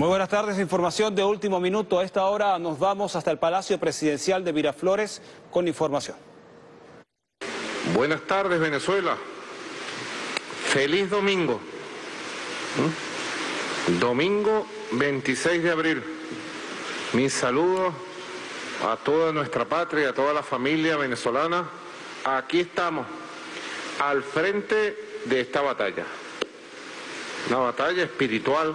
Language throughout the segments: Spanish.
Muy buenas tardes, información de último minuto. A esta hora nos vamos hasta el Palacio Presidencial de Miraflores con información. Buenas tardes, Venezuela. Feliz domingo. Domingo 26 de abril. Mis saludos a toda nuestra patria, a toda la familia venezolana. Aquí estamos, al frente de esta batalla. Una batalla espiritual.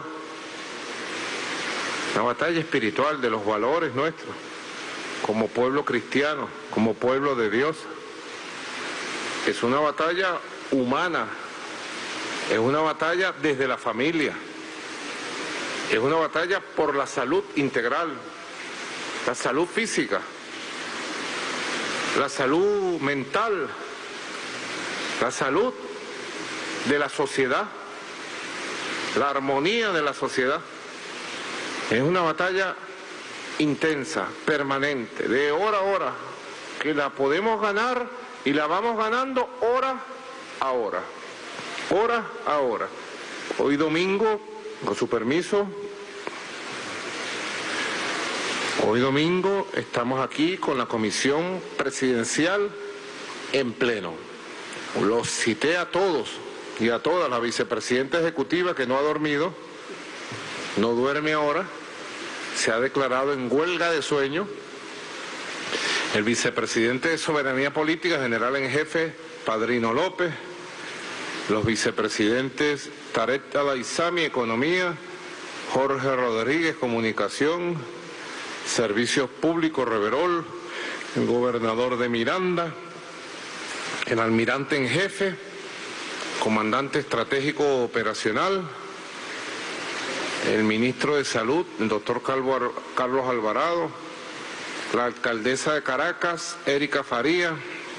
Una batalla espiritual de los valores nuestros, como pueblo cristiano, como pueblo de Dios. Es una batalla humana, es una batalla desde la familia, es una batalla por la salud integral, la salud física, la salud mental, la salud de la sociedad, la armonía de la sociedad. Es una batalla intensa, permanente, de hora a hora, que la podemos ganar y la vamos ganando hora a hora, hora a hora. Hoy domingo, con su permiso, hoy domingo estamos aquí con la Comisión Presidencial en pleno. Los cité a todos y a todas, la vicepresidenta ejecutiva que no ha dormido, no duerme ahora, se ha declarado en huelga de sueño. El vicepresidente de Soberanía Política, general en jefe, Padrino López, los vicepresidentes Tarek Al-Aizami, Economía, Jorge Rodríguez, Comunicación, Servicios Públicos, Reverol, el gobernador de Miranda, el almirante en jefe, comandante estratégico operacional, el ministro de Salud, el doctor Carlos Alvarado, la alcaldesa de Caracas, Erika Faría,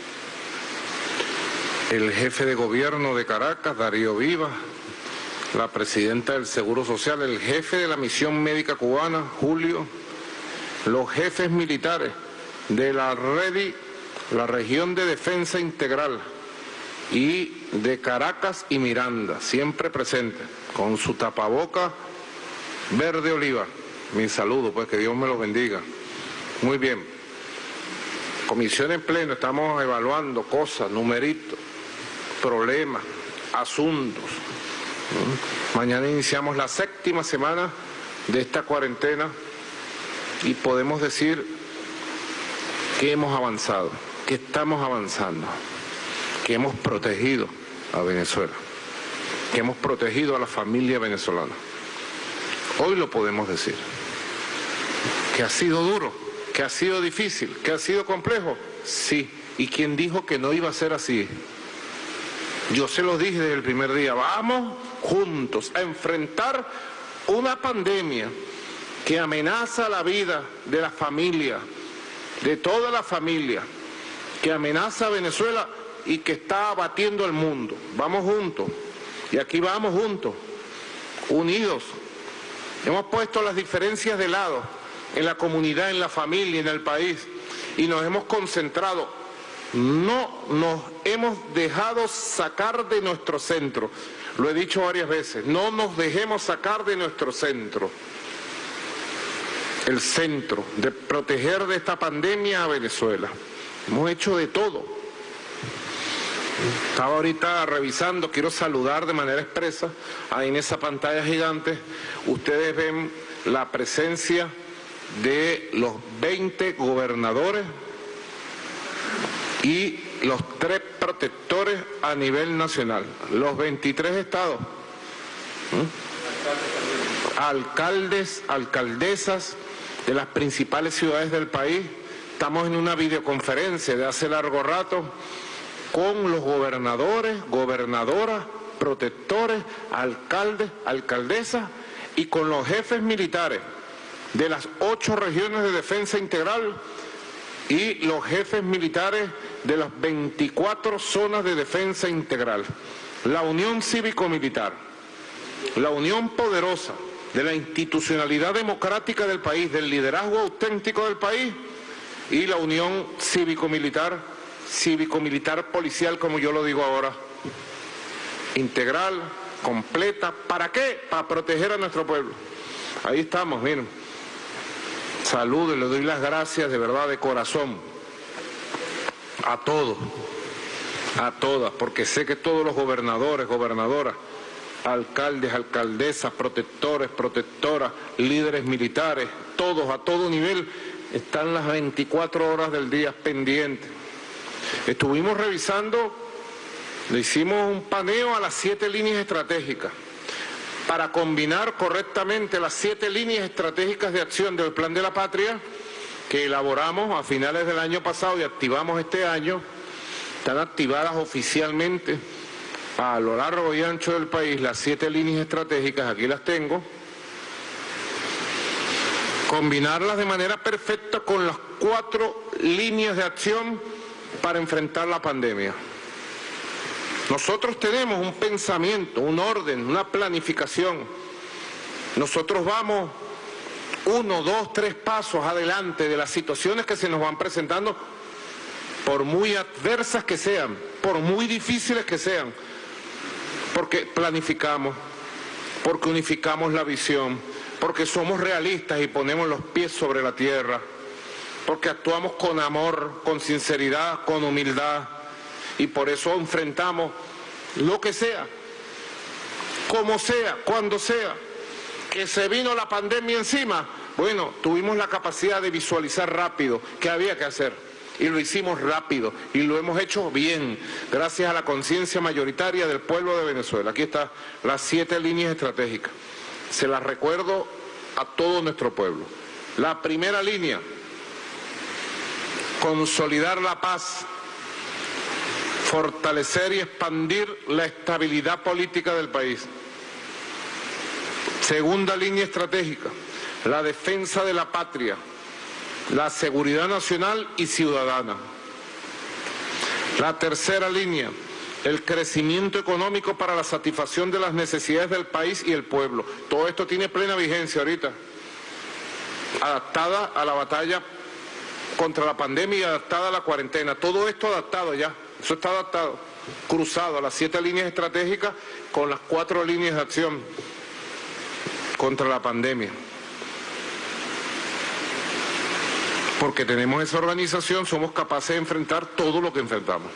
el jefe de gobierno de Caracas, Darío Viva, la presidenta del Seguro Social, el jefe de la Misión Médica Cubana, Julio, los jefes militares de la REDI, la Región de Defensa Integral, y de Caracas y Miranda, siempre presentes, con su tapaboca verde oliva. Mi saludo, pues, que Dios me los bendiga. Muy bien. Comisión en pleno, estamos evaluando cosas, numeritos, problemas, asuntos. Mañana iniciamos la 7ª semana de esta cuarentena y podemos decir que hemos avanzado, que estamos avanzando, que hemos protegido a Venezuela, que hemos protegido a la familia venezolana. Hoy lo podemos decir. ¿Que ha sido duro? ¿Que ha sido difícil? ¿Que ha sido complejo? Sí. ¿Y quién dijo que no iba a ser así? Yo se los dije desde el primer día. Vamos juntos a enfrentar una pandemia que amenaza la vida de la familia, de toda la familia, que amenaza a Venezuela y que está abatiendo el mundo. Vamos juntos. Y aquí vamos juntos, unidos. Hemos puesto las diferencias de lado en la comunidad, en la familia, en el país, y nos hemos concentrado. No nos hemos dejado sacar de nuestro centro. Lo he dicho varias veces, no nos dejemos sacar de nuestro centro. El centro de proteger de esta pandemia a Venezuela. Hemos hecho de todo. Estaba ahorita revisando, quiero saludar de manera expresa, ahí en esa pantalla gigante, ustedes ven la presencia de los 20 gobernadores y los 3 protectores a nivel nacional, los 23 estados, alcaldes, alcaldesas de las principales ciudades del país. Estamos en una videoconferencia de hace largo rato con los gobernadores, gobernadoras, protectores, alcaldes, alcaldesas y con los jefes militares de las 8 regiones de defensa integral y los jefes militares de las 24 zonas de defensa integral. La unión cívico-militar, la unión poderosa de la institucionalidad democrática del país, del liderazgo auténtico del país, y la unión cívico-militar policial, como yo lo digo ahora, integral, completa. ¿Para qué? Para proteger a nuestro pueblo. Ahí estamos, miren. Saludo y le doy las gracias de verdad, de corazón, a todos, a todas, porque sé que todos los gobernadores, gobernadoras, alcaldes, alcaldesas, protectores, protectoras, líderes militares, todos a todo nivel, están las 24 horas del día pendientes. Estuvimos revisando, le hicimos un paneo a las 7 líneas estratégicas para combinar correctamente las 7 líneas estratégicas de acción del Plan de la Patria que elaboramos a finales del año pasado y activamos este año. Están activadas oficialmente a lo largo y ancho del país las 7 líneas estratégicas, aquí las tengo. Combinarlas de manera perfecta con las 4 líneas de acción para enfrentar la pandemia. Nosotros tenemos un pensamiento, un orden, una planificación. Nosotros vamos 1, 2, 3 pasos adelante de las situaciones que se nos van presentando, por muy adversas que sean, por muy difíciles que sean, porque planificamos, porque unificamos la visión, porque somos realistas y ponemos los pies sobre la tierra, porque actuamos con amor, con sinceridad, con humildad, y por eso enfrentamos lo que sea, como sea, cuando sea. Que se vino la pandemia encima, bueno, tuvimos la capacidad de visualizar rápido qué había que hacer, y lo hicimos rápido, y lo hemos hecho bien, gracias a la conciencia mayoritaria del pueblo de Venezuela. Aquí están las 7 líneas estratégicas, se las recuerdo a todo nuestro pueblo. La primera línea, consolidar la paz, fortalecer y expandir la estabilidad política del país. Segunda línea estratégica, la defensa de la patria, la seguridad nacional y ciudadana. La tercera línea, el crecimiento económico para la satisfacción de las necesidades del país y el pueblo. Todo esto tiene plena vigencia ahorita, adaptada a la batalla contra la pandemia y adaptada a la cuarentena. Todo esto adaptado ya. Eso está adaptado, cruzado a las 7 líneas estratégicas con las 4 líneas de acción contra la pandemia. Porque tenemos esa organización, somos capaces de enfrentar todo lo que enfrentamos.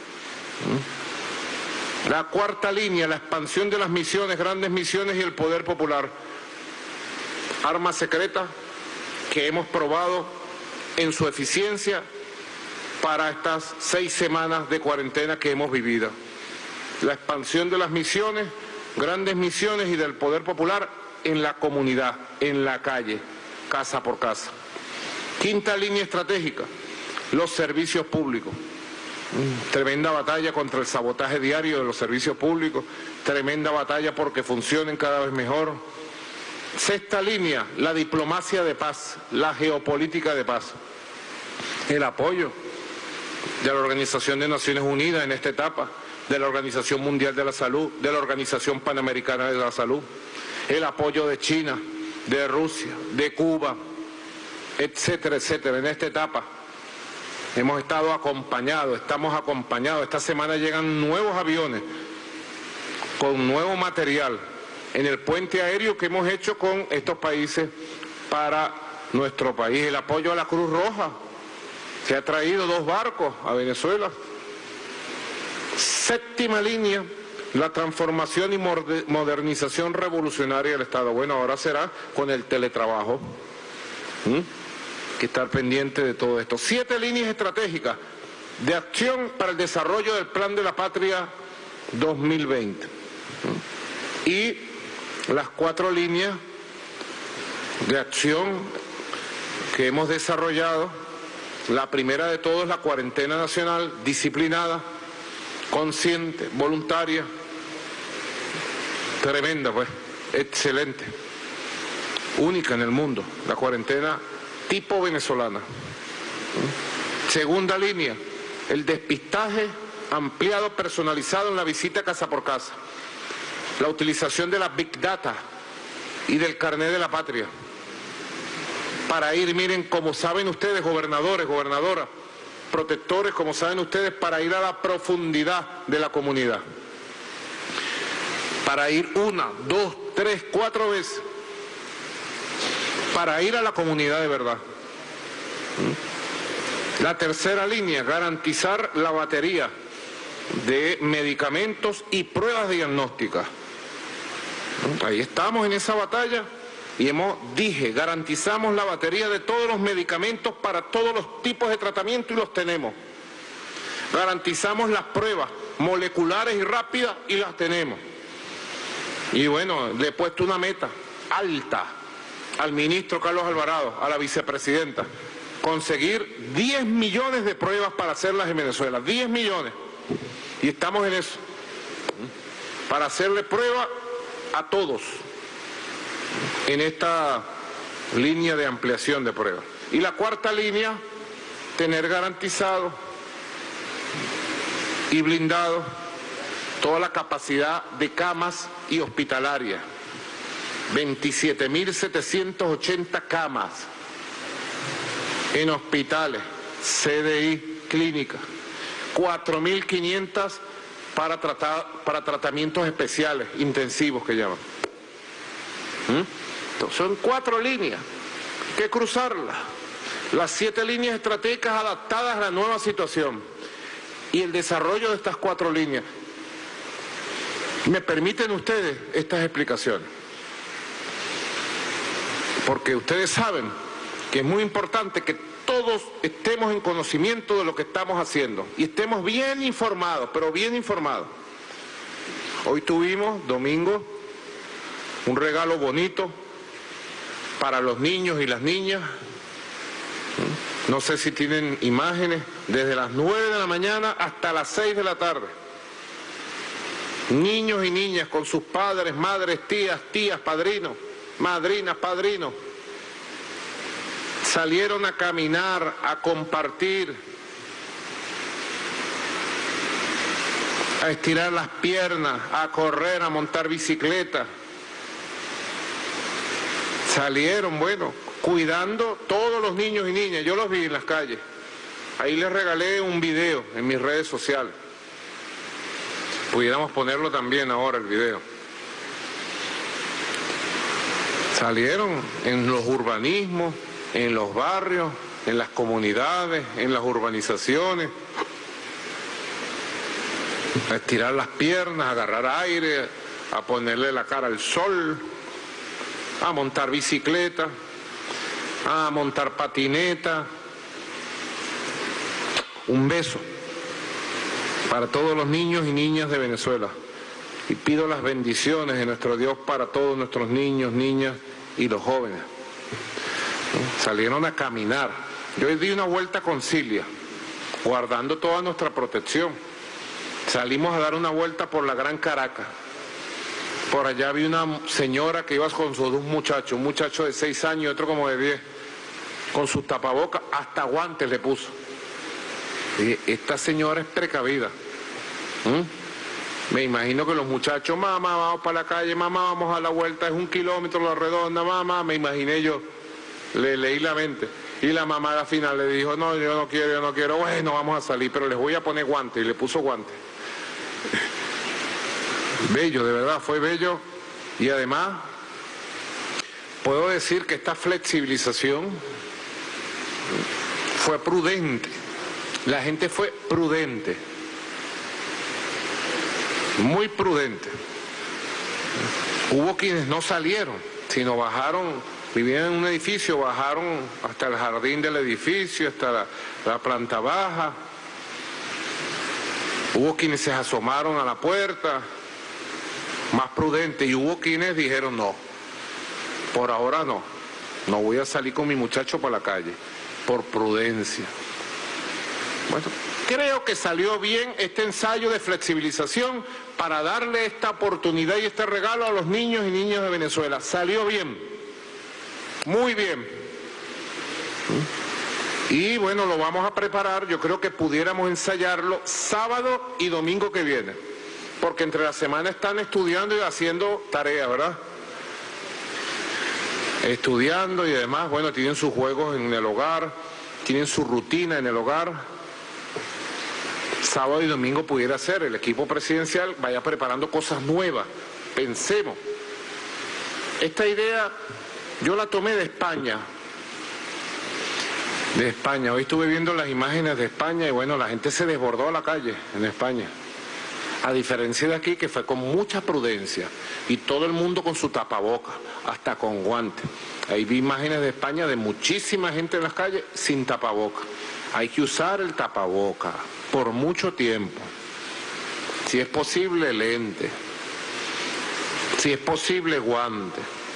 La cuarta línea, la expansión de las misiones, grandes misiones y el poder popular. Armas secretas que hemos probado en su eficiencia para estas 6 semanas de cuarentena que hemos vivido. La expansión de las misiones, grandes misiones y del poder popular en la comunidad, en la calle, casa por casa. Quinta línea estratégica, los servicios públicos. Tremenda batalla contra el sabotaje diario de los servicios públicos, tremenda batalla porque funcionen cada vez mejor. Sexta línea, la diplomacia de paz, la geopolítica de paz. El apoyo de la Organización de Naciones Unidas en esta etapa, de la Organización Mundial de la Salud, de la Organización Panamericana de la Salud, el apoyo de China, de Rusia, de Cuba, etcétera, etcétera. En esta etapa hemos estado acompañados, estamos acompañados. Esta semana llegan nuevos aviones con nuevo material en el puente aéreo que hemos hecho con estos países para nuestro país. El apoyo a la Cruz Roja. Se ha traído 2 barcos a Venezuela. Séptima línea, la transformación y modernización revolucionaria del Estado. Bueno, ahora será con el teletrabajo. Que estar pendiente de todo esto. 7 líneas estratégicas de acción para el desarrollo del Plan de la Patria 2020. Y las 4 líneas de acción que hemos desarrollado. La primera de todos es la cuarentena nacional, disciplinada, consciente, voluntaria, tremenda pues, excelente, única en el mundo, la cuarentena tipo venezolana. Segunda línea, el despistaje ampliado, personalizado en la visita casa por casa, la utilización de la Big Data y del carnet de la patria, para ir, miren, como saben ustedes, gobernadores, gobernadoras, protectores, como saben ustedes, para ir a la profundidad de la comunidad. Para ir 1, 2, 3, 4 veces. para ir a la comunidad de verdad. La tercera línea, garantizar la batería de medicamentos y pruebas diagnósticas. Ahí estamos en esa batalla y garantizamos la batería de todos los medicamentos para todos los tipos de tratamiento y los tenemos. Garantizamos las pruebas moleculares y rápidas y las tenemos. Y bueno, le he puesto una meta alta al ministro Carlos Alvarado, a la vicepresidenta, conseguir 10 millones de pruebas para hacerlas en Venezuela, 10 millones. Y estamos en eso, para hacerle prueba a todos en esta línea de ampliación de pruebas. Y la cuarta línea, tener garantizado y blindado toda la capacidad de camas y hospitalarias. 27.780 camas en hospitales, CDI, clínicas, 4.500 para tratamientos especiales, intensivos que llaman. Entonces, son 4 líneas, hay que cruzarlas. Las 7 líneas estratégicas adaptadas a la nueva situación y el desarrollo de estas 4 líneas. ¿Me permiten ustedes estas explicaciones? Porque ustedes saben que es muy importante que todos estemos en conocimiento de lo que estamos haciendo y estemos bien informados, pero bien informados. Hoy tuvimos, domingo, un regalo bonito para los niños y las niñas. No sé si tienen imágenes, desde las 9 de la mañana hasta las 6 de la tarde. Niños y niñas con sus padres, madres, tías, padrinos, madrinas, padrinos. Salieron a caminar, a compartir, a estirar las piernas, a correr, a montar bicicleta. Salieron, bueno, cuidando todos los niños y niñas. Yo los vi en las calles. Ahí les regalé un video en mis redes sociales. Pudiéramos ponerlo también ahora, el video. Salieron en los urbanismos, en los barrios, en las comunidades, en las urbanizaciones, a estirar las piernas, a agarrar aire, a ponerle la cara al sol, a montar bicicleta, a montar patineta. Un beso para todos los niños y niñas de Venezuela. Y pido las bendiciones de nuestro Dios para todos nuestros niños, niñas y los jóvenes. Salieron a caminar. Yo di una vuelta con Cilia, guardando toda nuestra protección. Salimos a dar una vuelta por la Gran Caracas. Por allá vi una señora que iba con sus 2 muchachos, un muchacho de 6 años y otro como de 10, con sus tapabocas, hasta guantes le puso. Y esta señora es precavida. Me imagino que los muchachos, mamá, vamos para la calle, mamá, vamos a la vuelta, es 1 kilómetro la redonda, mamá, me imaginé yo. Le leí la mente. Y la mamá al final le dijo, no, yo no quiero, bueno, vamos a salir, pero les voy a poner guantes, y le puso guantes. Bello, de verdad, fue bello. Y además, puedo decir que esta flexibilización fue prudente. La gente fue prudente. Muy prudente. Hubo quienes no salieron, sino bajaron, vivían en un edificio, bajaron hasta el jardín del edificio, hasta la planta baja. Hubo quienes se asomaron a la puerta, más prudentes, y hubo quienes dijeron no, por ahora no voy a salir con mi muchacho para la calle, por prudencia. Bueno, creo que salió bien este ensayo de flexibilización para darle esta oportunidad y este regalo a los niños y niñas de Venezuela. Salió bien, muy bien. Y bueno, lo vamos a preparar, yo creo que pudiéramos ensayarlo sábado y domingo que viene, porque entre la semana están estudiando y haciendo tareas, ¿verdad? Estudiando y además, bueno, tienen sus juegos en el hogar, tienen su rutina en el hogar. Sábado y domingo pudiera ser, el equipo presidencial vaya preparando cosas nuevas, pensemos. Esta idea Yo la tomé de España. De España. Hoy estuve viendo las imágenes de España y bueno, la gente se desbordó a la calle en España. A diferencia de aquí, que fue con mucha prudencia y todo el mundo con su tapaboca, hasta con guantes. Ahí vi imágenes de España de muchísima gente en las calles sin tapaboca. Hay que usar el tapaboca por mucho tiempo. Si es posible, lente. Si es posible, guante.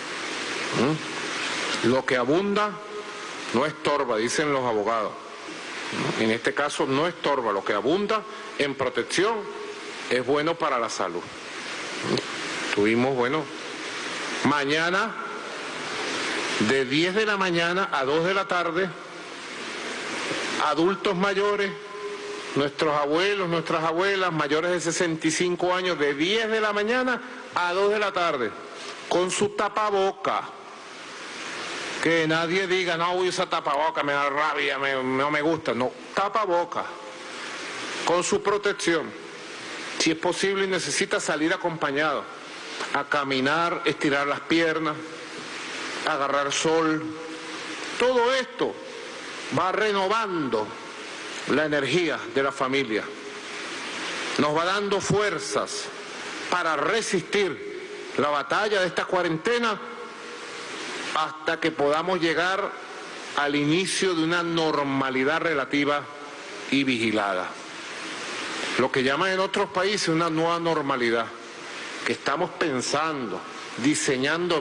Lo que abunda no estorba, dicen los abogados. En este caso no estorba, lo que abunda en protección es bueno para la salud. Tuvimos, bueno, mañana de 10 de la mañana a 2 de la tarde, adultos mayores, nuestros abuelos, nuestras abuelas, mayores de 65 años, de 10 de la mañana a 2 de la tarde, con su tapaboca. Que nadie diga, no voy a usar tapaboca, me da rabia, no me gusta. No, tapaboca, con su protección. Si es posible y necesita salir acompañado, a caminar, estirar las piernas, agarrar sol. Todo esto va renovando la energía de la familia. Nos va dando fuerzas para resistir la batalla de esta cuarentena hasta que podamos llegar al inicio de una normalidad relativa y vigilada. Lo que llaman en otros países una nueva normalidad, que estamos pensando, diseñándola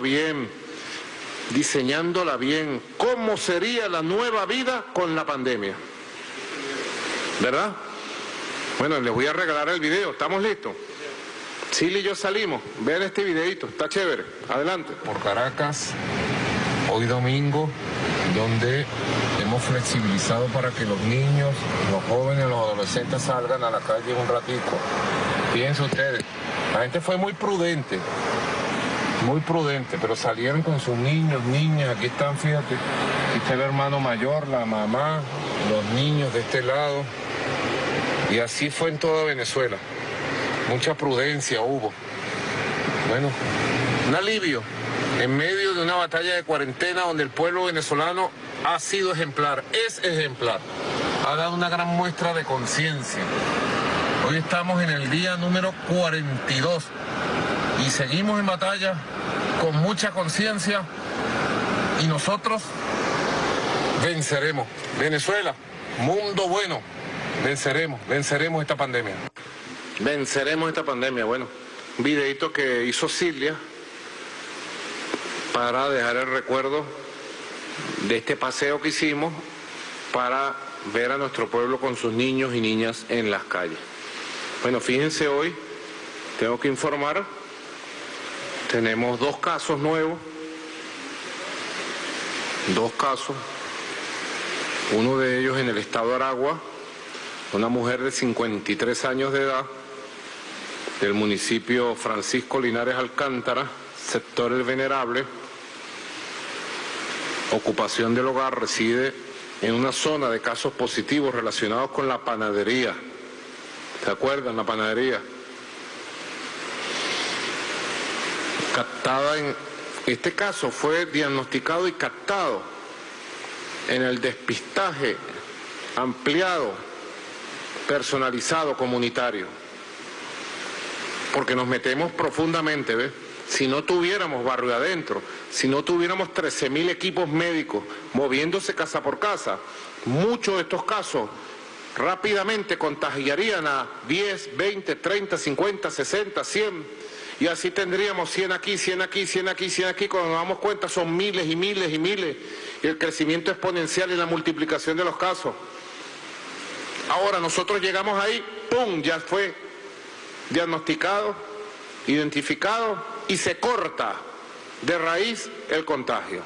bien, cómo sería la nueva vida con la pandemia. ¿Verdad? Bueno, les voy a regalar el video, ¿estamos listos? Silly y yo salimos, vean este videito, está chévere, adelante. Por Caracas, hoy domingo, donde hemos flexibilizado para que los niños, los jóvenes, los adolescentes salgan a la calle un ratito. Fíjense ustedes, la gente fue muy prudente, pero salieron con sus niños, niñas, aquí están, fíjate, aquí está el hermano mayor, la mamá, los niños de este lado, y así fue en toda Venezuela. Mucha prudencia hubo. Bueno, un alivio en medio de una batalla de cuarentena donde el pueblo venezolano ha sido ejemplar, es ejemplar, ha dado una gran muestra de conciencia. Hoy estamos en el día número 42 y seguimos en batalla con mucha conciencia y nosotros venceremos. Venezuela, mundo bueno, venceremos esta pandemia. Venceremos esta pandemia. Bueno, un videito que hizo Silvia para dejar el recuerdo de este paseo que hicimos para ver a nuestro pueblo con sus niños y niñas en las calles. Bueno, fíjense, hoy tengo que informar, tenemos 2 casos nuevos, 2 casos, uno de ellos en el estado de Aragua, una mujer de 53 años de edad, del municipio Francisco Linares Alcántara, sector El Venerable, ocupación del hogar, reside en una zona de casos positivos relacionados con la panadería. ¿Se acuerdan? La panadería. Captada en... Este caso fue diagnosticado y captado en el despistaje ampliado, personalizado, comunitario. Porque nos metemos profundamente, ¿ves? Si no tuviéramos barrio adentro, si no tuviéramos 13.000 equipos médicos moviéndose casa por casa, muchos de estos casos rápidamente contagiarían a 10, 20, 30, 50, 60, 100, y así tendríamos 100 aquí, 100 aquí, 100 aquí, 100 aquí, cuando nos damos cuenta son miles y miles y miles, y el crecimiento exponencial y la multiplicación de los casos. Ahora nosotros llegamos ahí, ¡pum!, ya fue diagnosticado, identificado y se corta de raíz el contagio.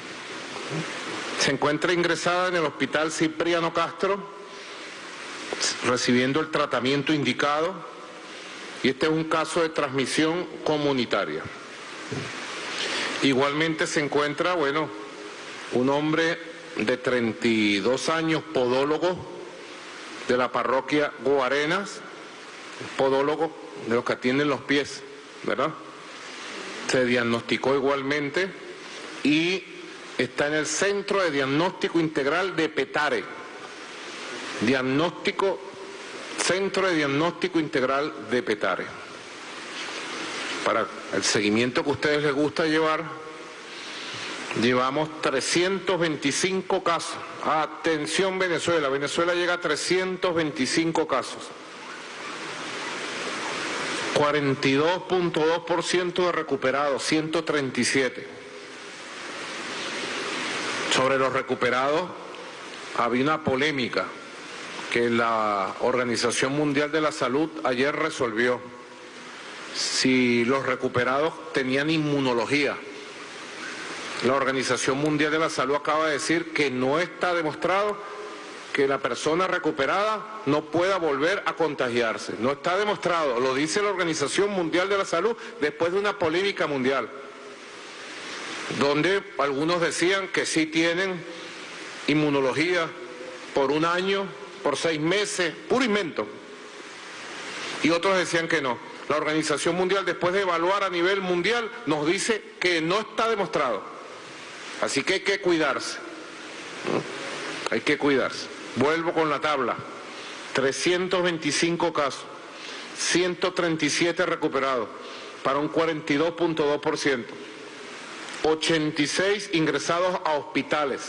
Se encuentra ingresada en el hospital Cipriano Castro, recibiendo el tratamiento indicado, y este es un caso de transmisión comunitaria. Igualmente se encuentra, bueno, un hombre de 32 años, podólogo de la parroquia Guarenas, podólogo de los que atienden los pies, ¿verdad? Se diagnosticó igualmente y está en el Centro de Diagnóstico Integral de Petare. Centro de Diagnóstico Integral de Petare. Para el seguimiento que a ustedes les gusta llevar, llevamos 325 casos. Atención Venezuela, Venezuela llega a 325 casos. 42.2% de recuperados, 137. Sobre los recuperados había una polémica que la Organización Mundial de la Salud ayer resolvió. Si los recuperados tenían inmunología. La Organización Mundial de la Salud acaba de decir que no está demostrado que la persona recuperada no pueda volver a contagiarse. No está demostrado, lo dice la Organización Mundial de la Salud después de una polémica mundial, donde algunos decían que sí tienen inmunología por 1 año, por 6 meses, puro invento, y otros decían que no. La Organización Mundial, después de evaluar a nivel mundial, nos dice que no está demostrado. Así que hay que cuidarse. Hay que cuidarse. Vuelvo con la tabla. 325 casos, 137 recuperados, para un 42.2%. 86 ingresados a hospitales,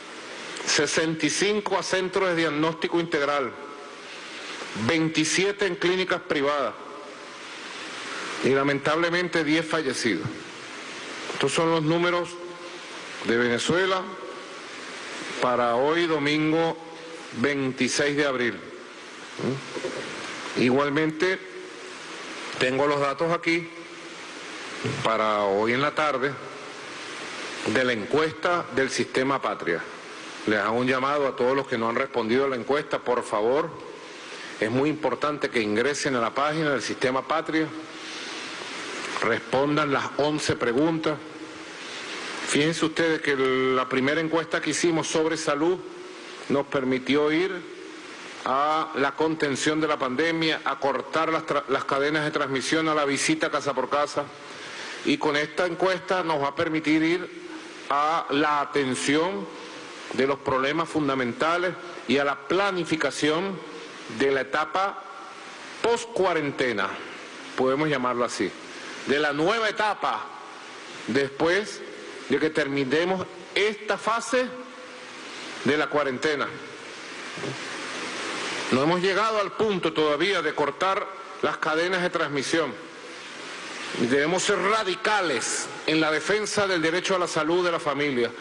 65 a centros de diagnóstico integral, 27 en clínicas privadas y lamentablemente 10 fallecidos. Estos son los números de Venezuela para hoy domingo 26 de abril. Igualmente tengo los datos aquí para hoy en la tarde de la encuesta del Sistema Patria. Les hago un llamado a todos los que no han respondido a la encuesta, por favor, es muy importante que ingresen a la página del Sistema Patria, respondan las 11 preguntas. Fíjense ustedes que la primera encuesta que hicimos sobre salud nos permitió ir a la contención de la pandemia, a cortar las cadenas de transmisión, a la visita casa por casa, y con esta encuesta nos va a permitir ir a la atención de los problemas fundamentales y a la planificación de la etapa post-cuarentena, podemos llamarlo así, de la nueva etapa después de que terminemos esta fase de la cuarentena. No hemos llegado al punto todavía de cortar las cadenas de transmisión. Debemos ser radicales en la defensa del derecho a la salud de la familia.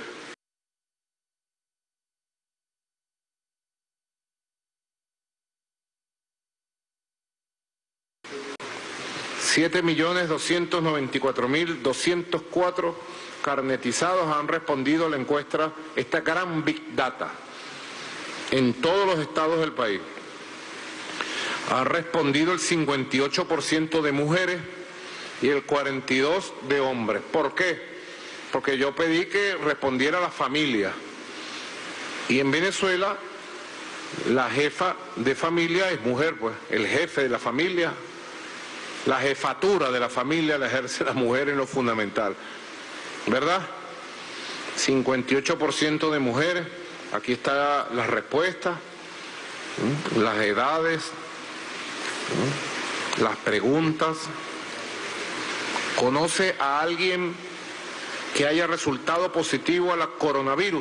$7.294.204 carnetizados han respondido a la encuesta, esta gran Big Data, en todos los estados del país. Ha respondido el 58% de mujeres y el 42% de hombres. ¿Por qué? Porque yo pedí que respondiera la familia. Y en Venezuela, la jefa de familia es mujer, pues, el jefe de la familia, la jefatura de la familia la ejerce la mujer en lo fundamental, ¿verdad? 58% de mujeres, aquí están las respuestas, las edades, las preguntas. ¿Conoce a alguien que haya resultado positivo a la coronavirus?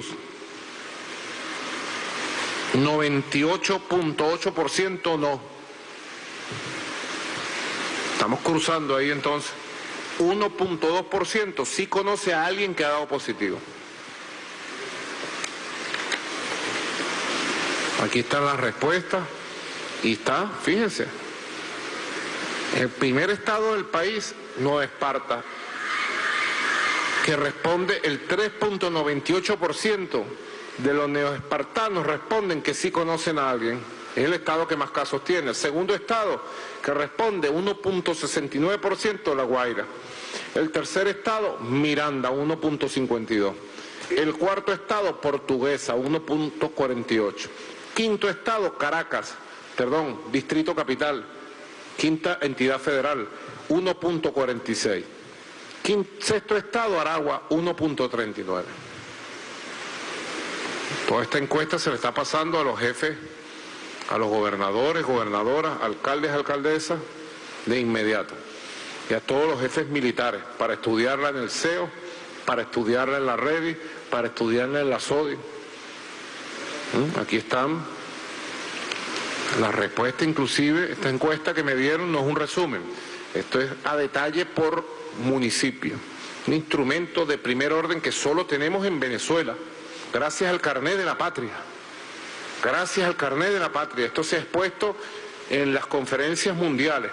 98.8% no. Estamos cruzando ahí entonces. 1.2% sí conoce a alguien que ha dado positivo. Aquí están las respuestas y está, fíjense, el primer estado del país, Nueva Esparta, que responde el 3.98% de los neoespartanos responden que sí conocen a alguien. Es el estado que más casos tiene. El segundo estado que responde 1.69%, La Guaira. El tercer estado, Miranda, 1.52%. El cuarto estado, Portuguesa, 1.48%. Quinto estado, Distrito Capital, quinta entidad federal, 1.46%. Sexto estado, Aragua, 1.39. Toda esta encuesta se le está pasando a los jefes, a los gobernadores, gobernadoras, alcaldes, alcaldesas, de inmediato. Y a todos los jefes militares, para estudiarla en el CEO, para estudiarla en la REDI, para estudiarla en la SODI. Aquí están las respuestas, inclusive esta encuesta que me dieron no es un resumen, esto es a detalle por municipio. Un instrumento de primer orden que solo tenemos en Venezuela, gracias al carnet de la patria. Gracias al carnet de la patria. Esto se ha expuesto en las conferencias mundiales.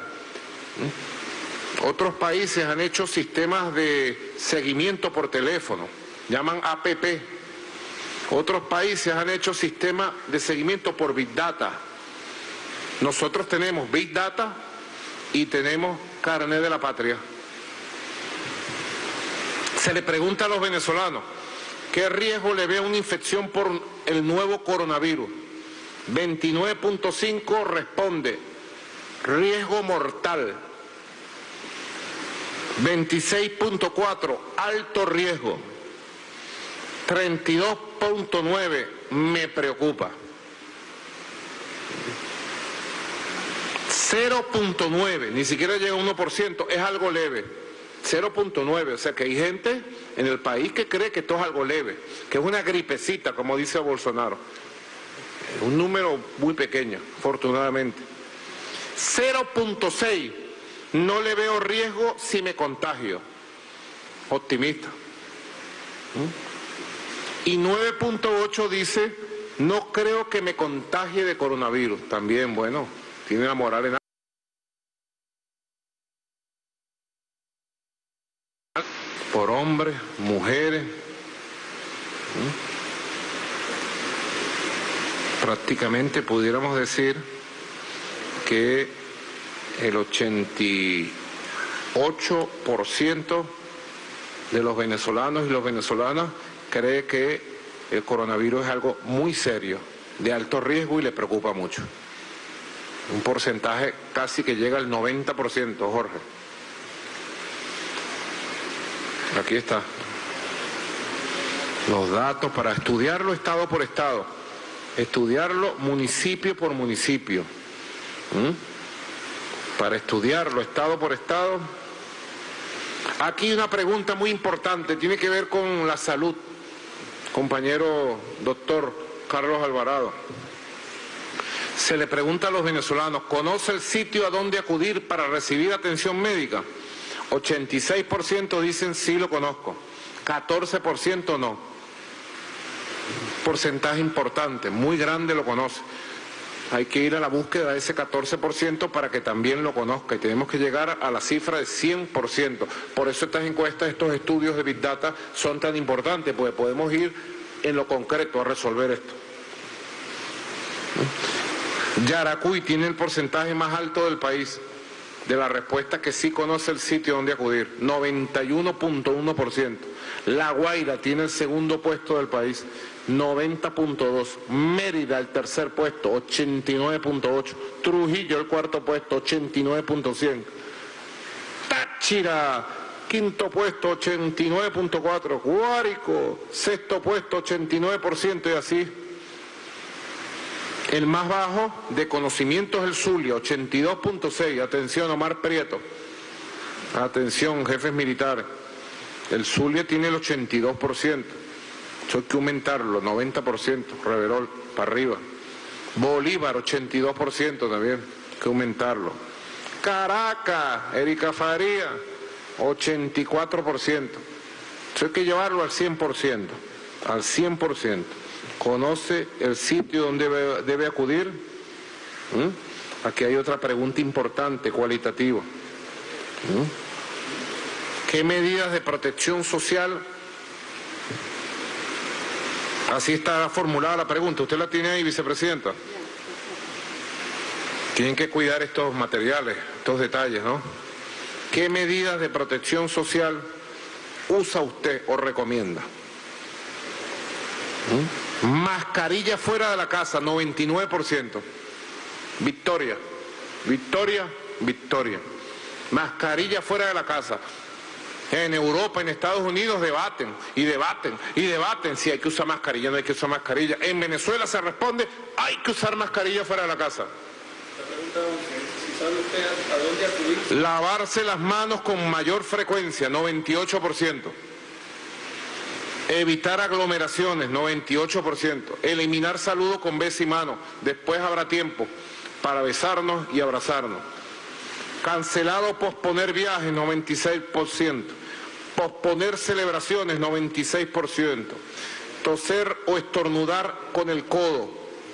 Otros países han hecho sistemas de seguimiento por teléfono, llaman APP. Otros países han hecho sistemas de seguimiento por Big Data. Nosotros tenemos Big Data y tenemos carnet de la patria. Se le pregunta a los venezolanos, ¿qué riesgo le ve a una infección por el nuevo coronavirus? 29.5 responde, riesgo mortal. 26.4, alto riesgo. 32.9, me preocupa. 0.9, ni siquiera llega a 1%, es algo leve. 0.9, o sea que hay gente en el país que cree que esto es algo leve, que es una gripecita, como dice Bolsonaro. Un número muy pequeño, afortunadamente. 0.6, no le veo riesgo si me contagio. Optimista. Y 9.8 dice, no creo que me contagie de coronavirus. También, bueno, tiene la moral en alto. Por hombres, mujeres. Prácticamente pudiéramos decir que el 88% de los venezolanos y las venezolanas cree que el coronavirus es algo muy serio, de alto riesgo y le preocupa mucho. Un porcentaje casi que llega al 90%, Jorge. Aquí está. Los datos para estudiarlo estado por estado, estudiarlo municipio por municipio. Para estudiarlo estado por estado. Aquí una pregunta muy importante, tiene que ver con la salud, compañero doctor Carlos Alvarado. Se le pregunta a los venezolanos, ¿conoce el sitio a donde acudir para recibir atención médica? 86% dicen sí lo conozco, 14% no. Porcentaje importante, muy grande lo conoce. Hay que ir a la búsqueda de ese 14% para que también lo conozca y tenemos que llegar a la cifra de 100%. Por eso estas encuestas, estos estudios de Big Data son tan importantes, porque podemos ir en lo concreto a resolver esto. Yaracuy tiene el porcentaje más alto del país de la respuesta que sí conoce el sitio donde acudir, 91.1%. La Guaira tiene el segundo puesto del país, 90.2%. Mérida el tercer puesto, 89.8%. Trujillo el cuarto puesto, 89.100%. Táchira, quinto puesto, 89.4%. Guárico, sexto puesto, 89%, y así. El más bajo de conocimientos es el Zulia, 82.6%. Atención, Omar Prieto. Atención, jefes militares. El Zulia tiene el 82%. Eso hay que aumentarlo, 90%. Reverol, para arriba. Bolívar, 82% también. Hay que aumentarlo. Caracas, Erika Faría, 84%. Eso hay que llevarlo al 100%. Al 100%. ¿Conoce el sitio donde debe acudir? Aquí hay otra pregunta importante, cualitativa. ¿Qué medidas de protección social? Así está formulada la pregunta. ¿Usted la tiene ahí, vicepresidenta? Tienen que cuidar estos materiales, estos detalles, ¿no? ¿Qué medidas de protección social usa usted o recomienda? Mascarilla fuera de la casa, 99%. Victoria, Victoria, Victoria. Mascarilla fuera de la casa. En Europa, en Estados Unidos debaten y debaten y debaten si hay que usar mascarilla o no hay que usar mascarilla. En Venezuela se responde, hay que usar mascarilla fuera de la casa. La pregunta 11, si sabe usted a dónde acudir. Lavarse las manos con mayor frecuencia, 98%. Evitar aglomeraciones, 98%. Eliminar saludos con beso y mano. Después habrá tiempo para besarnos y abrazarnos. Cancelar o posponer viajes, 96%. Posponer celebraciones, 96%. Toser o estornudar con el codo,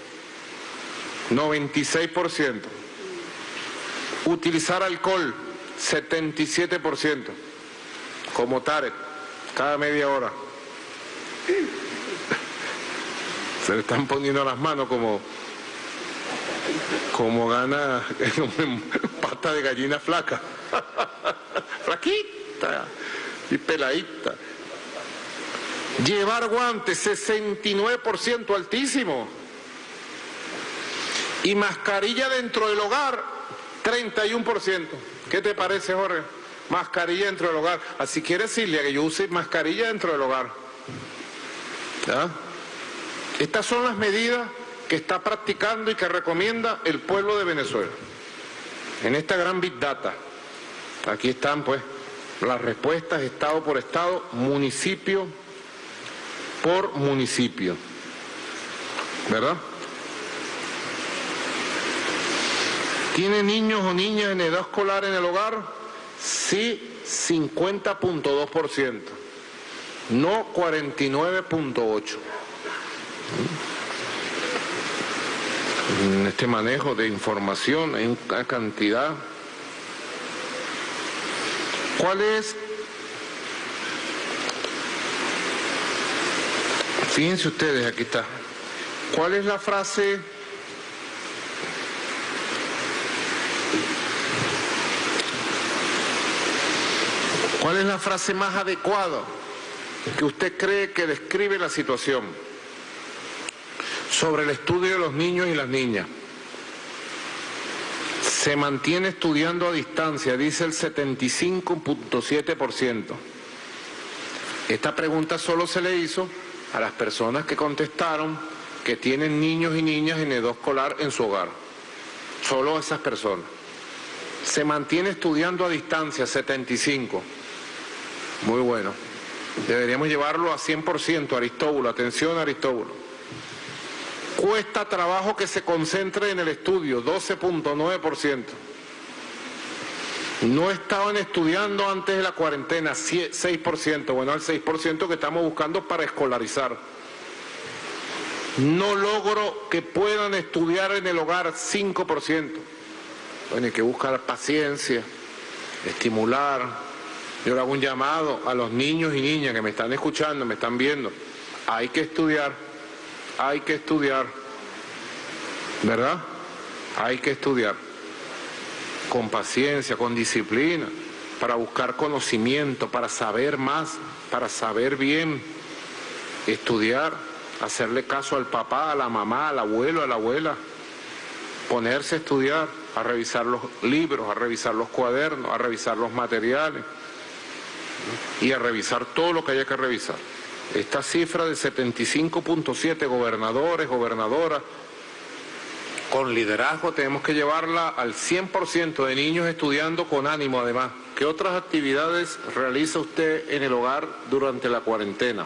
96%. Utilizar alcohol, 77%. Como Tarek, cada media hora. Se le están poniendo las manos como gana pata de gallina flaca. Flaquita y peladita. Llevar guantes, 69%, altísimo. Y mascarilla dentro del hogar, 31%. ¿Qué te parece, Jorge? Mascarilla dentro del hogar. Así quiere Silvia que yo use mascarilla dentro del hogar. ¿Ya? Estas son las medidas que está practicando y que recomienda el pueblo de Venezuela. En esta gran Big Data, aquí están pues las respuestas estado por estado, municipio por municipio. ¿Verdad? ¿Tiene niños o niñas en edad escolar en el hogar? Sí, 50.2%. No 49.8%. En este manejo de información hay una cantidad. ¿Cuál es? Fíjense ustedes, aquí está. ¿Cuál es la frase? ¿Cuál es la frase más adecuada que usted cree que describe la situación sobre el estudio de los niños y las niñas? Se mantiene estudiando a distancia, dice el 75.7%. Esta pregunta solo se le hizo a las personas que contestaron que tienen niños y niñas en edad escolar en su hogar. Solo esas personas. Se mantiene estudiando a distancia, 75%. Muy bueno. Deberíamos llevarlo a 100%, Aristóbulo. Atención, Aristóbulo. Cuesta trabajo que se concentre en el estudio, 12.9%. No estaban estudiando antes de la cuarentena, 6%. Bueno, el 6% que estamos buscando para escolarizar. No logro que puedan estudiar en el hogar, 5%. Bueno, hay que buscar paciencia, estimular. Yo le hago un llamado a los niños y niñas que me están escuchando, me están viendo. Hay que estudiar, ¿verdad? Hay que estudiar con paciencia, con disciplina, para buscar conocimiento, para saber más, para saber bien, estudiar, hacerle caso al papá, a la mamá, al abuelo, a la abuela, ponerse a estudiar, a revisar los libros, a revisar los cuadernos, a revisar los materiales y a revisar todo lo que haya que revisar. Esta cifra de 75.7 gobernadores, gobernadoras, con liderazgo tenemos que llevarla al 100% de niños estudiando con ánimo además. ¿Qué otras actividades realiza usted en el hogar durante la cuarentena?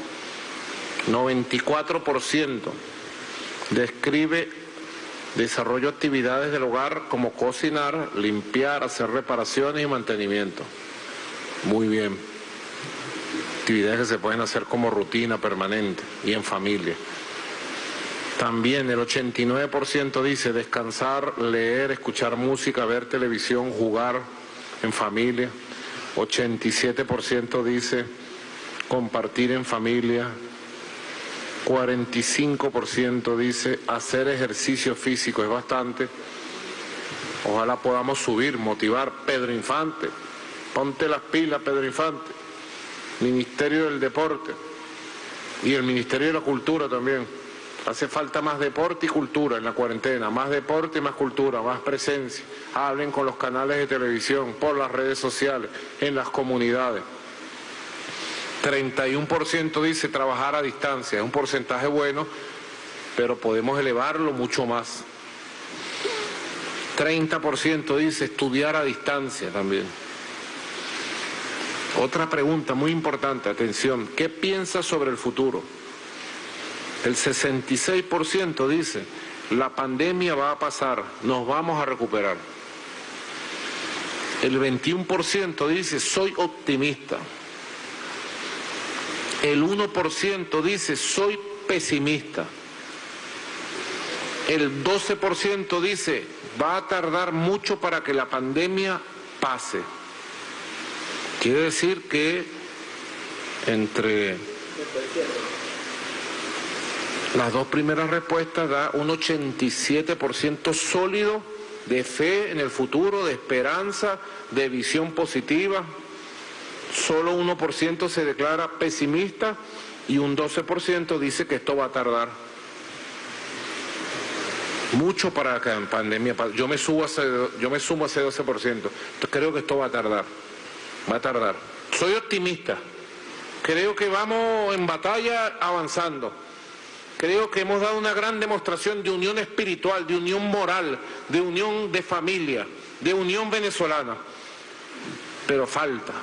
94% describe desarrollo de actividades del hogar como cocinar, limpiar, hacer reparaciones y mantenimiento. Muy bien. Actividades que se pueden hacer como rutina permanente y en familia. También el 89% dice descansar, leer, escuchar música, ver televisión, jugar en familia. 87% dice compartir en familia. 45% dice hacer ejercicio físico, es bastante. Ojalá podamos subir, motivar. Pedro Infante, ponte las pilas, Pedro Infante. Ministerio del Deporte y el Ministerio de la Cultura también. Hace falta más deporte y cultura en la cuarentena, más deporte y más cultura, más presencia. Hablen con los canales de televisión, por las redes sociales, en las comunidades. 31% dice trabajar a distancia, es un porcentaje bueno, pero podemos elevarlo mucho más. 30% dice estudiar a distancia también. Otra pregunta muy importante, atención, ¿qué piensas sobre el futuro? El 66% dice, la pandemia va a pasar, nos vamos a recuperar. El 21% dice, soy optimista. El 1% dice, soy pesimista. El 12% dice, va a tardar mucho para que la pandemia pase. Quiere decir que entre las dos primeras respuestas da un 87% sólido de fe en el futuro, de esperanza, de visión positiva. Solo 1% se declara pesimista y un 12% dice que esto va a tardar mucho para que la pandemia pase. Yo me sumo a ese 12%. Creo que esto va a tardar. Va a tardar. Soy optimista. Creo que vamos en batalla avanzando. Creo que hemos dado una gran demostración de unión espiritual, de unión moral, de unión de familia, de unión venezolana. Pero falta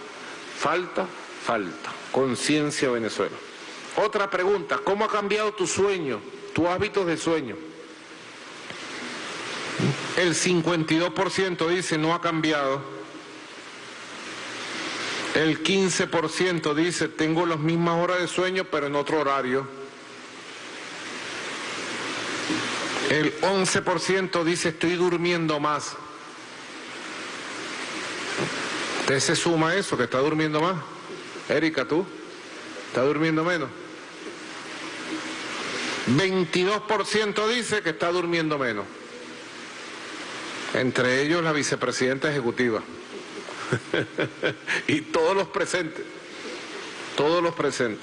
conciencia Venezuela. Otra pregunta, ¿cómo ha cambiado tu sueño, tus hábitos de sueño? El 52% dice no ha cambiado. El 15% dice tengo las mismas horas de sueño pero en otro horario. El 11% dice estoy durmiendo más. ¿Usted se suma a eso, que está durmiendo más? Erika, ¿tú? ¿Estás durmiendo menos? 22% dice que está durmiendo menos. Entre ellos la vicepresidenta ejecutiva. Y todos los presentes. Todos los presentes.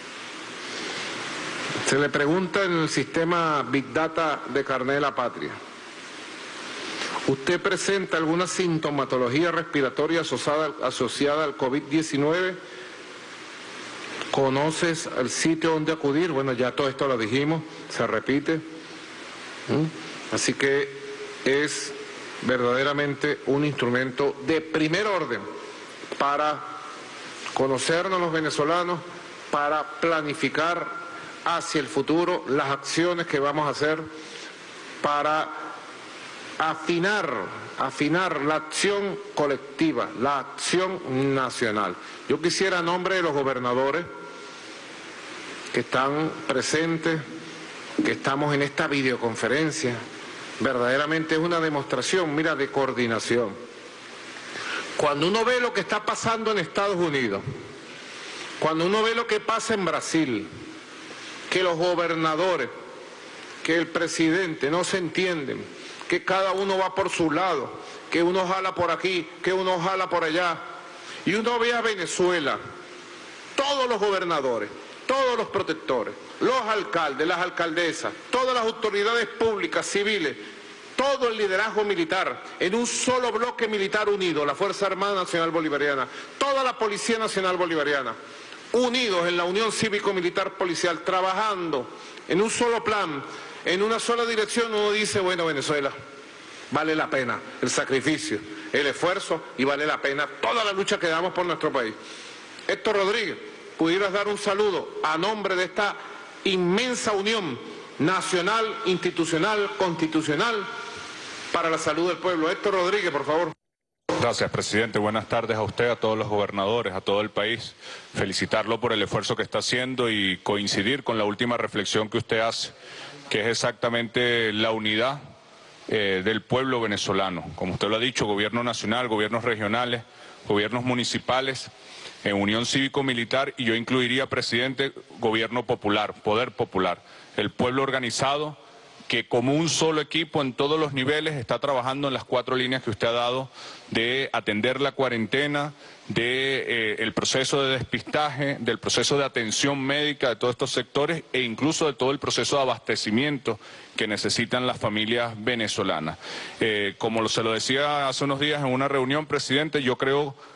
Se le pregunta en el sistema Big Data de Carnet de la Patria. ¿Usted presenta alguna sintomatología respiratoria asociada al COVID-19? ¿Conoces el sitio donde acudir? Bueno, ya todo esto lo dijimos, se repite. Así que es verdaderamente un instrumento de primer orden para conocernos los venezolanos, para planificar hacia el futuro las acciones que vamos a hacer para afinar la acción colectiva, la acción nacional. Yo quisiera, a nombre de los gobernadores que están presentes, que estamos en esta videoconferencia, verdaderamente es una demostración, mira, de coordinación. Cuando uno ve lo que está pasando en Estados Unidos, cuando uno ve lo que pasa en Brasil, que los gobernadores, que el presidente no se entienden, que cada uno va por su lado, que uno jala por aquí, que uno jala por allá, y uno ve a Venezuela, todos los gobernadores, todos los protectores, los alcaldes, las alcaldesas, todas las autoridades públicas, civiles, todo el liderazgo militar, en un solo bloque militar unido, la Fuerza Armada Nacional Bolivariana, toda la Policía Nacional Bolivariana, unidos en la Unión Cívico-Militar Policial, trabajando en un solo plan, en una sola dirección. Uno dice, bueno, Venezuela, vale la pena el sacrificio, el esfuerzo y vale la pena toda la lucha que damos por nuestro país. Héctor Rodríguez, pudieras dar un saludo a nombre de esta inmensa unión nacional, institucional, constitucional para la salud del pueblo. Héctor Rodríguez, por favor. Gracias, presidente. Buenas tardes a usted, a todos los gobernadores, a todo el país. Felicitarlo por el esfuerzo que está haciendo y coincidir con la última reflexión que usted hace, que es exactamente la unidad del pueblo venezolano. Como usted lo ha dicho, gobierno nacional, gobiernos regionales, gobiernos municipales, unión cívico-militar, y yo incluiría, presidente, gobierno popular, poder popular, el pueblo organizado que como un solo equipo en todos los niveles está trabajando en las 4 líneas que usted ha dado de atender la cuarentena, el proceso de despistaje, del proceso de atención médica de todos estos sectores e incluso de todo el proceso de abastecimiento que necesitan las familias venezolanas. Como se lo decía hace unos días en una reunión, presidente, yo creo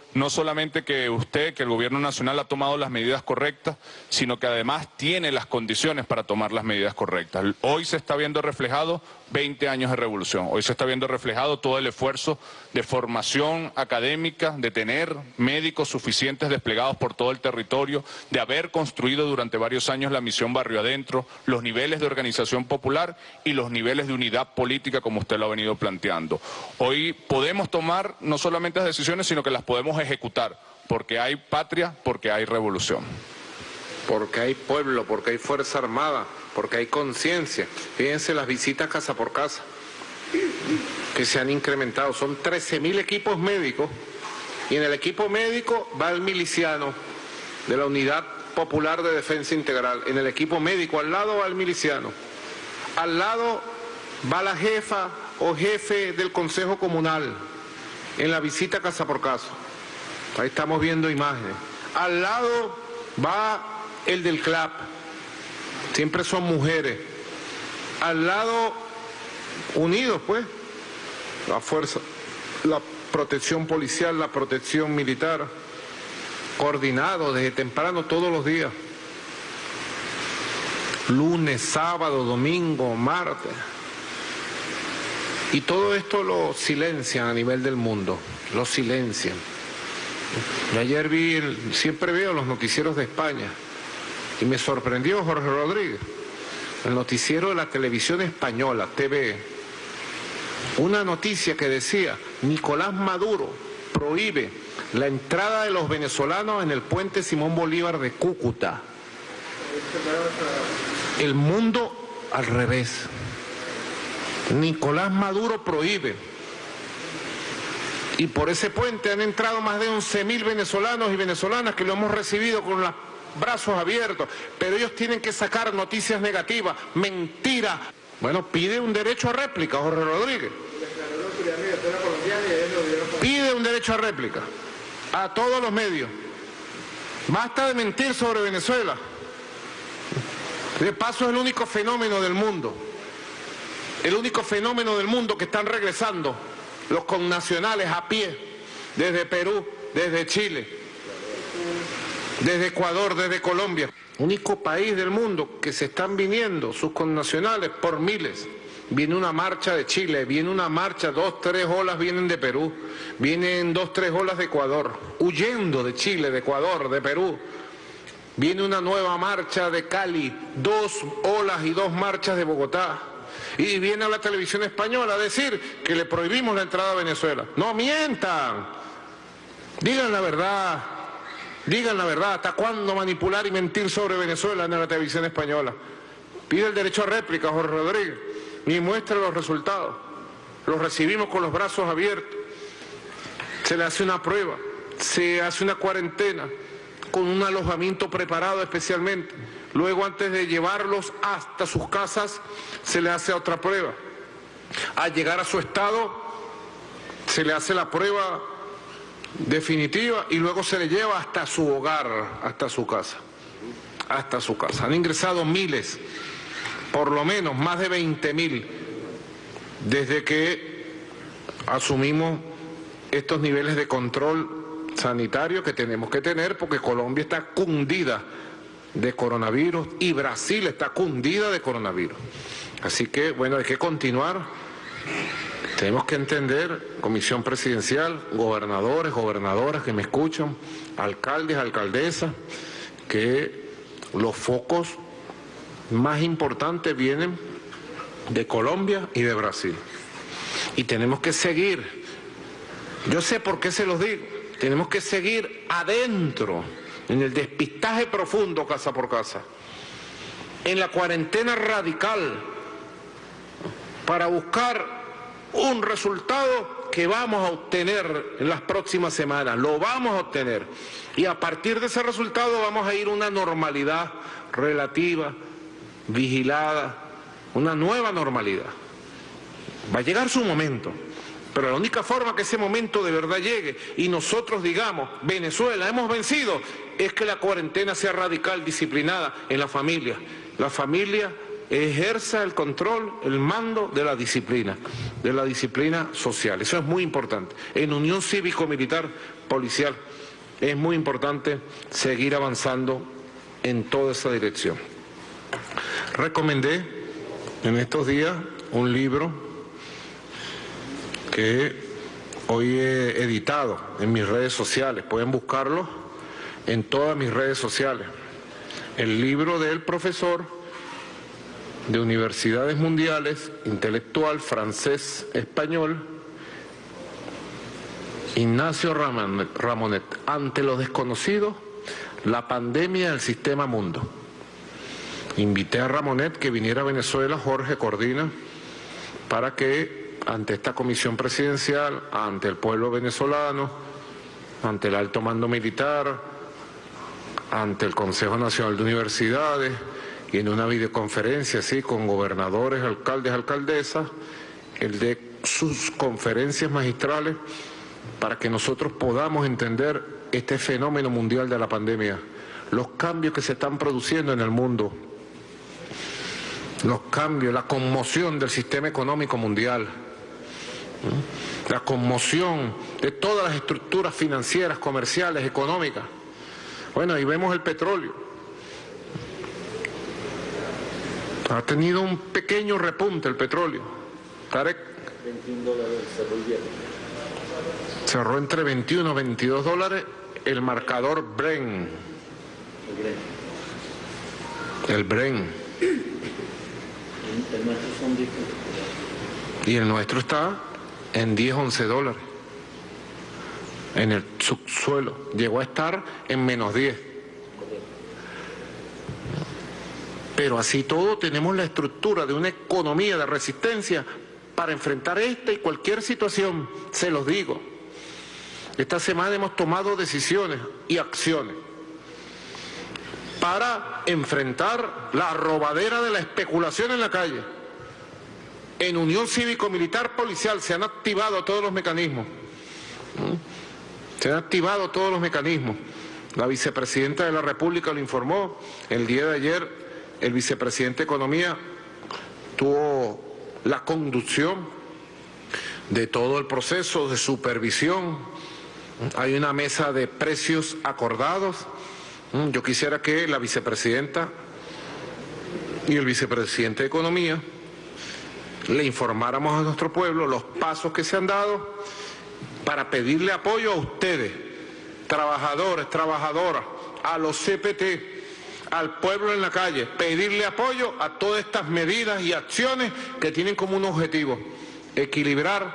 no solamente que el gobierno nacional ha tomado las medidas correctas, sino que además tiene las condiciones para tomar las medidas correctas. Hoy se está viendo reflejado 20 años de revolución, hoy se está viendo reflejado todo el esfuerzo de formación académica, de tener médicos suficientes desplegados por todo el territorio, de haber construido durante varios años la misión Barrio Adentro, los niveles de organización popular y los niveles de unidad política como usted lo ha venido planteando. Hoy podemos tomar no solamente las decisiones, sino que las podemos ejecutar, porque hay patria, porque hay revolución. Porque hay pueblo, porque hay Fuerza Armada, porque hay conciencia. Fíjense las visitas casa por casa que se han incrementado. Son 13.000 equipos médicos y en el equipo médico va el miliciano de la Unidad Popular de Defensa Integral. En el equipo médico al lado va el miliciano. Al lado va la jefa o jefe del Consejo Comunal en la visita casa por casa. Ahí estamos viendo imágenes. Al lado va el del CLAP, siempre son mujeres. Al lado, unidos pues, la fuerza, la protección policial, la protección militar, coordinados desde temprano todos los días. Lunes, sábado, domingo, martes. Y todo esto lo silencian a nivel del mundo, lo silencian. Y ayer siempre veo los noticieros de España, y me sorprendió Jorge Rodríguez, el noticiero de la televisión española, TV, una noticia que decía: Nicolás Maduro prohíbe la entrada de los venezolanos en el puente Simón Bolívar de Cúcuta. El mundo al revés. Nicolás Maduro prohíbe. Y por ese puente han entrado más de 11.000 venezolanos y venezolanas que lo hemos recibido con los brazos abiertos. Pero ellos tienen que sacar noticias negativas, mentiras. Bueno, pide un derecho a réplica, Jorge Rodríguez. Pide un derecho a réplica a todos los medios. Basta de mentir sobre Venezuela. De paso es el único fenómeno del mundo. El único fenómeno del mundo que están regresando los connacionales a pie, desde Perú, desde Chile, desde Ecuador, desde Colombia. Único país del mundo que se están viniendo sus connacionales por miles. Viene una marcha de Chile, viene una marcha, 2, 3 olas vienen de Perú, vienen 2, 3 olas de Ecuador, huyendo de Chile, de Ecuador, de Perú. Viene una nueva marcha de Cali, 2 olas y 2 marchas de Bogotá. Y viene a la televisión española a decir que le prohibimos la entrada a Venezuela. ¡No mientan! Digan la verdad. Digan la verdad. ¿Hasta cuándo manipular y mentir sobre Venezuela en la televisión española? Pide el derecho a réplica, Jorge Rodríguez, y muestra los resultados. Los recibimos con los brazos abiertos. Se le hace una prueba, se hace una cuarentena, con un alojamiento preparado especialmente. Luego, antes de llevarlos hasta sus casas, se le hace otra prueba. Al llegar a su estado, se le hace la prueba definitiva y luego se le lleva hasta su hogar, hasta su casa. Hasta su casa. Han ingresado miles, por lo menos más de 20.000, desde que asumimos estos niveles de control sanitario que tenemos que tener, porque Colombia está cundida de coronavirus y Brasil está cundida de coronavirus. Así que, bueno, hay que continuar. Tenemos que entender, comisión presidencial, gobernadores, gobernadoras que me escuchan, alcaldes, alcaldesas, que los focos más importantes vienen de Colombia y de Brasil. Y tenemos que seguir. Yo sé por qué se los digo. Tenemos que seguir adentro, en el despistaje profundo casa por casa, en la cuarentena radical, para buscar un resultado que vamos a obtener en las próximas semanas. Lo vamos a obtener. Y a partir de ese resultado vamos a ir a una normalidad relativa, vigilada, una nueva normalidad. Va a llegar su momento. Pero la única forma que ese momento de verdad llegue y nosotros digamos, Venezuela, hemos vencido, es que la cuarentena sea radical, disciplinada en la familia. La familia ejerza el control, el mando de la disciplina social. Eso es muy importante. En unión cívico-militar policial es muy importante seguir avanzando en toda esa dirección. Recomendé en estos días un libro que hoy he editado en mis redes sociales. Pueden buscarlo en todas mis redes sociales. El libro del profesor de universidades mundiales, intelectual, francés, español, Ignacio Ramonet, Ante los desconocidos, la pandemia del sistema mundo. Invité a Ramonet que viniera a Venezuela, Jorge Cordina, para que ante esta comisión presidencial, ante el pueblo venezolano, ante el alto mando militar, ante el Consejo Nacional de Universidades y en una videoconferencia así con gobernadores, alcaldes, alcaldesas, el de sus conferencias magistrales para que nosotros podamos entender este fenómeno mundial de la pandemia, los cambios que se están produciendo en el mundo, los cambios, la conmoción del sistema económico mundial, la conmoción de todas las estructuras financieras, comerciales, económicas. Bueno, ahí vemos el petróleo. Ha tenido un pequeño repunte el petróleo. Tarek. $21 cerró el viernes. Cerró entre 21 y 22 dólares el marcador Brent. El Brent. El nuestro son 10. Y el nuestro está en 10, 11 dólares. En el subsuelo. Llegó a estar en menos 10. Pero así todo tenemos la estructura de una economía de resistencia para enfrentar esta y cualquier situación, se los digo. Esta semana hemos tomado decisiones y acciones para enfrentar la robadera de la especulación en la calle. En Unión Cívico-Militar Policial se han activado todos los mecanismos. Se han activado todos los mecanismos. La vicepresidenta de la República lo informó. El día de ayer el vicepresidente de Economía tuvo la conducción de todo el proceso de supervisión. Hay una mesa de precios acordados. Yo quisiera que la vicepresidenta y el vicepresidente de Economía le informáramos a nuestro pueblo los pasos que se han dado para pedirle apoyo a ustedes, trabajadores, trabajadoras, a los CPT, al pueblo en la calle, pedirle apoyo a todas estas medidas y acciones que tienen como un objetivo equilibrar,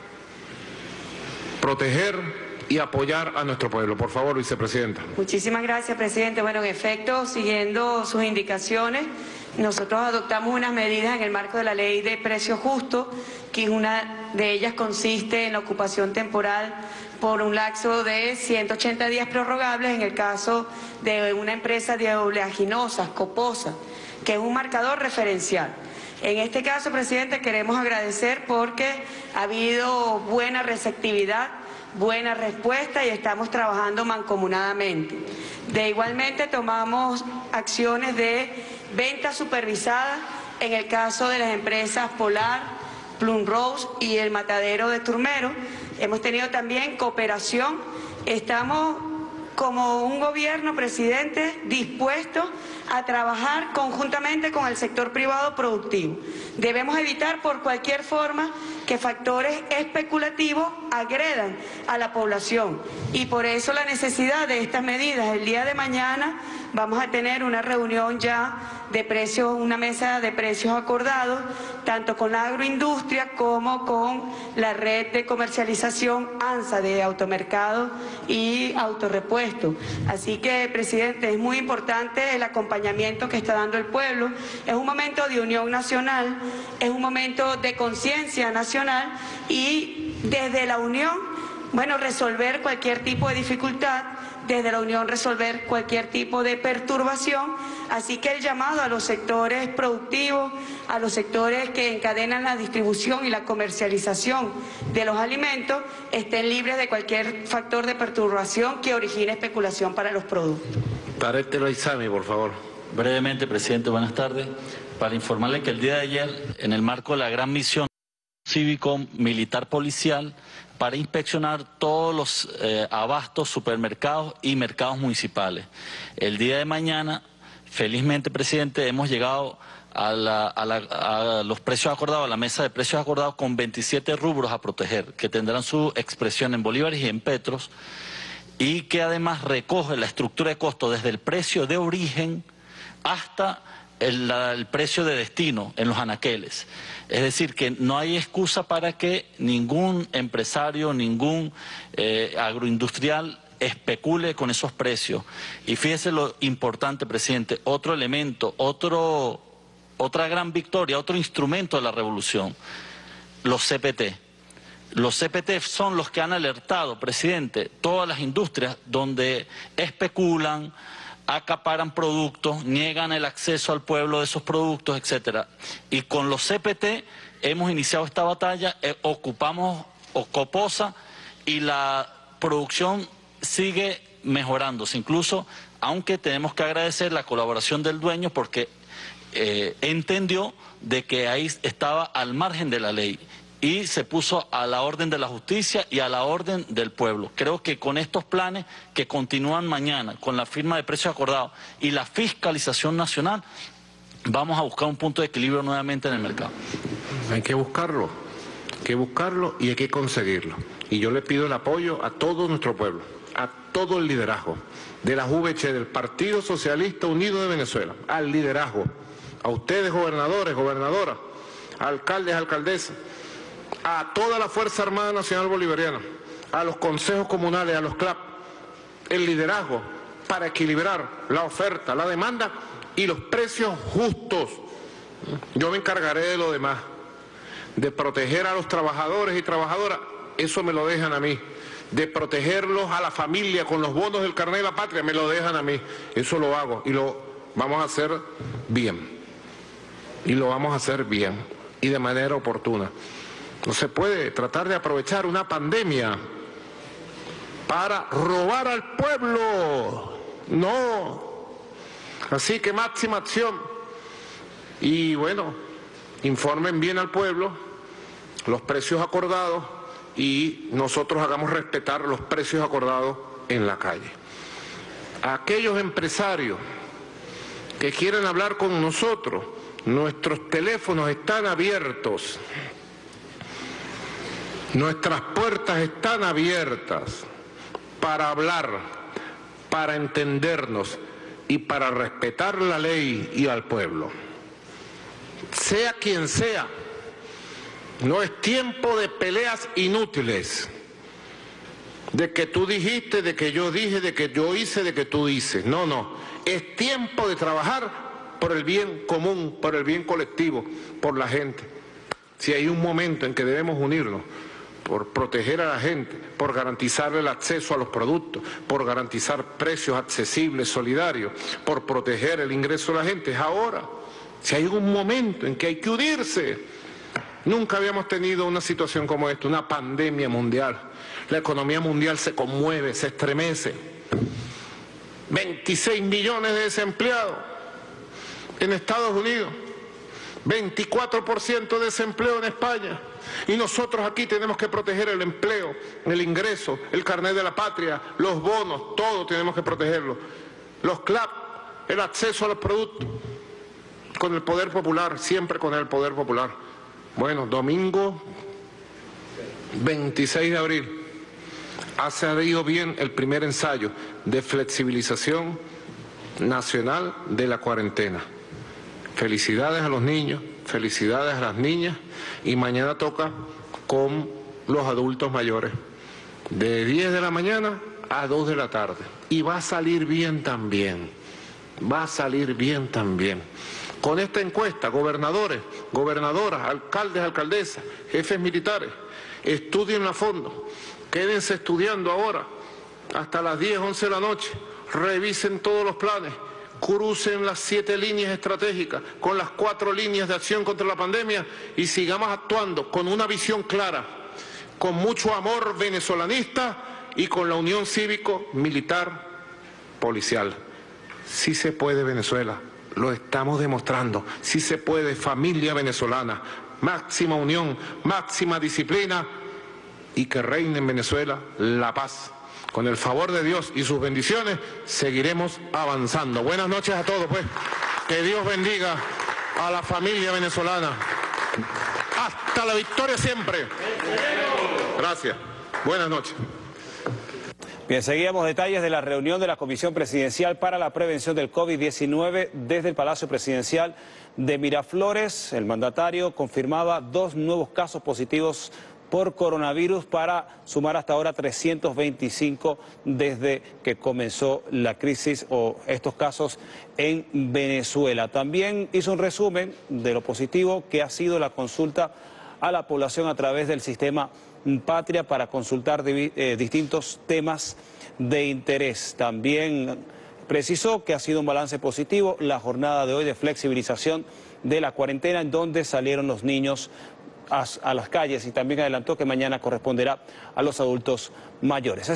proteger y apoyar a nuestro pueblo. Por favor, vicepresidenta. Muchísimas gracias, presidente. Bueno, en efecto, siguiendo sus indicaciones, nosotros adoptamos unas medidas en el marco de la ley de precios justos, que una de ellas consiste en la ocupación temporal por un lapso de 180 días prorrogables en el caso de una empresa de oleaginosas, Coposa, que es un marcador referencial. En este caso, presidente, queremos agradecer porque ha habido buena receptividad, buena respuesta y estamos trabajando mancomunadamente. Igualmente tomamos acciones de venta supervisada en el caso de las empresas Polar, Plum Rose y el matadero de Turmero. Hemos tenido también cooperación. Estamos como un gobierno, presidente, dispuestos a trabajar conjuntamente con el sector privado productivo. Debemos evitar por cualquier forma que factores especulativos agredan a la población y por eso la necesidad de estas medidas. El día de mañana vamos a tener una reunión ya de precios, una mesa de precios acordados, tanto con la agroindustria como con la red de comercialización ANSA de automercado y autorrepuesto. Así que, presidente, es muy importante el acompañamiento que está dando el pueblo. Es un momento de unión nacional, es un momento de conciencia nacional y desde la unión, bueno, resolver cualquier tipo de dificultad, desde la unión resolver cualquier tipo de perturbación, así que el llamado a los sectores productivos, a los sectores que encadenan la distribución y la comercialización de los alimentos, estén libres de cualquier factor de perturbación que origine especulación para los productos. Tarek El Aizami, por favor. Brevemente, presidente, buenas tardes. para informarle que el día de ayer, en el marco de la gran misión cívico-militar policial, para inspeccionar todos los abastos, supermercados y mercados municipales. El día de mañana, felizmente, presidente, hemos llegado a los precios acordados, a la mesa de precios acordados con 27 rubros a proteger, que tendrán su expresión en bolívares y en petros, y que además recoge la estructura de costo desde el precio de origen hasta el precio de destino en los anaqueles. Es decir, que no hay excusa para que ningún empresario, ningún agroindustrial especule con esos precios. Y fíjese lo importante, presidente, otro elemento, otra gran victoria, otro instrumento de la revolución, los CPT. Los CPT son los que han alertado, presidente, todas las industrias donde especulan, acaparan productos, niegan el acceso al pueblo de esos productos, etcétera. Y con los CPT hemos iniciado esta batalla, ocupamos Ocopoza y la producción sigue mejorándose, incluso aunque tenemos que agradecer la colaboración del dueño porque entendió de que ahí estaba al margen de la ley y se puso a la orden de la justicia y a la orden del pueblo. Creo que con estos planes que continúan mañana, con la firma de precios acordados y la fiscalización nacional, vamos a buscar un punto de equilibrio nuevamente en el mercado. Hay que buscarlo y hay que conseguirlo. Y yo le pido el apoyo a todo nuestro pueblo, a todo el liderazgo de la VC, del Partido Socialista Unido de Venezuela, al liderazgo, a ustedes gobernadores, gobernadoras, alcaldes, alcaldesas, a toda la Fuerza Armada Nacional Bolivariana, a los consejos comunales, a los CLAP, el liderazgo para equilibrar la oferta, la demanda y los precios justos. Yo me encargaré de lo demás, de proteger a los trabajadores y trabajadoras, eso me lo dejan a mí, de protegerlos a la familia con los bonos del carnet de la patria, me lo dejan a mí, eso lo hago y lo vamos a hacer bien, y lo vamos a hacer bien y de manera oportuna. No se puede tratar de aprovechar una pandemia para robar al pueblo, no. Así que máxima acción. Y bueno, informen bien al pueblo los precios acordados y nosotros hagamos respetar los precios acordados en la calle. A aquellos empresarios que quieren hablar con nosotros, nuestros teléfonos están abiertos. Nuestras puertas están abiertas para hablar, para entendernos y para respetar la ley y al pueblo. Sea quien sea, no es tiempo de peleas inútiles, de que tú dijiste, de que yo dije, de que yo hice, de que tú dices. No, no, es tiempo de trabajar por el bien común, por el bien colectivo, por la gente. Si hay un momento en que debemos unirnos, por proteger a la gente, por garantizarle el acceso a los productos, por garantizar precios accesibles, solidarios, por proteger el ingreso de la gente, es ahora. Si hay un momento en que hay que unirse. Nunca habíamos tenido una situación como esta, una pandemia mundial. La economía mundial se conmueve, se estremece. 26 millones de desempleados en Estados Unidos, 24% de desempleo en España. Y nosotros aquí tenemos que proteger el empleo, el ingreso, el carnet de la patria, los bonos, todo tenemos que protegerlo. Los CLAP, el acceso a los productos, con el poder popular, siempre con el poder popular. Bueno, domingo 26 de abril, ha salido bien el primer ensayo de flexibilización nacional de la cuarentena. Felicidades a los niños, felicidades a las niñas, y mañana toca con los adultos mayores, de 10 de la mañana a 2 de la tarde. Y va a salir bien también, va a salir bien también. Con esta encuesta, gobernadores, gobernadoras, alcaldes, alcaldesas, jefes militares, estudien a fondo, quédense estudiando ahora hasta las 10, 11 de la noche, revisen todos los planes, crucen las 7 líneas estratégicas con las 4 líneas de acción contra la pandemia y sigamos actuando con una visión clara, con mucho amor venezolanista y con la unión cívico-militar policial. Sí se puede, Venezuela, lo estamos demostrando. Sí se puede, familia venezolana, máxima unión, máxima disciplina y que reine en Venezuela la paz. Con el favor de Dios y sus bendiciones seguiremos avanzando. Buenas noches a todos, pues. Que Dios bendiga a la familia venezolana. Hasta la victoria siempre. Gracias. Buenas noches. Bien, seguíamos detalles de la reunión de la Comisión Presidencial para la Prevención del COVID-19 desde el Palacio Presidencial de Miraflores. El mandatario confirmaba 2 nuevos casos positivos por coronavirus para sumar hasta ahora 325 desde que comenzó la crisis o estos casos en Venezuela. También hizo un resumen de lo positivo que ha sido la consulta a la población a través del sistema Patria para consultar distintos temas de interés. También precisó que ha sido un balance positivo la jornada de hoy de flexibilización de la cuarentena en donde salieron los niños a las calles y también adelantó que mañana corresponderá a los adultos mayores.